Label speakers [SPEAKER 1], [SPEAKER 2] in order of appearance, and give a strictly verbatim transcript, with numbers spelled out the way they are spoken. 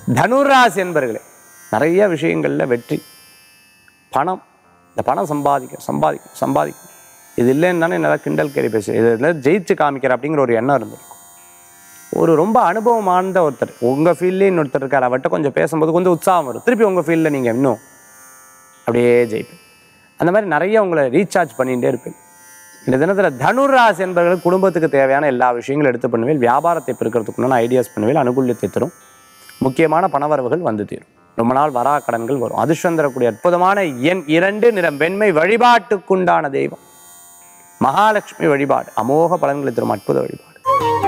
[SPEAKER 1] தனுராசி என்பர்களே நிறைய விஷயங்களில் வெற்றி. பணம், இந்த பணம் சம்பாதிக்கும் சம்பாதிக்கும் சம்பாதிக்கும் இது இல்லைன்னு தானே நல்லா கிண்டல் கேள்வி பேசு, இதில் ஜெயிச்சு காமிக்கிற அப்படிங்கிற ஒரு எண்ணம் இருந்திருக்கும். ஒரு ரொம்ப அனுபவமான ஒருத்தர் உங்கள் ஃபீல்ட்லேயே இன்னொருத்தர் இருக்கார், அவர்கிட்ட கொஞ்சம் பேசும்போது கொஞ்சம் உற்சாகம் வரும், திருப்பி உங்கள் ஃபீல்டில் நீங்கள் இன்னும் அப்படியே ஜெயிப்பேன். அந்த மாதிரி நிறைய உங்களை ரீசார்ஜ் பண்ணிகிட்டே இருப்பேன். இந்த தினத்தில் தனுராசி என்பவர்கள் குடும்பத்துக்கு தேவையான எல்லா விஷயங்களும் எடுத்து பண்ணுவேன். வியாபாரத்தை பெருக்கிறதுக்குன்னு ஐடியாஸ் பண்ணுவேன். அனுகூல்யத்தை தரும். முக்கியமான பணவரவுகள் வந்து தீரும். ரொம்ப நாள் வரா கடன்கள் வரும். அதிர்ஷ்டம் தரக்கூடிய அற்புதமான எண் இரண்டு, நிறம் வெண்மை. வழிபாட்டுக்குண்டான தெய்வம் மகாலட்சுமி வழிபாடு. அமோக பலன்களை தரும் அற்புத வழிபாடு.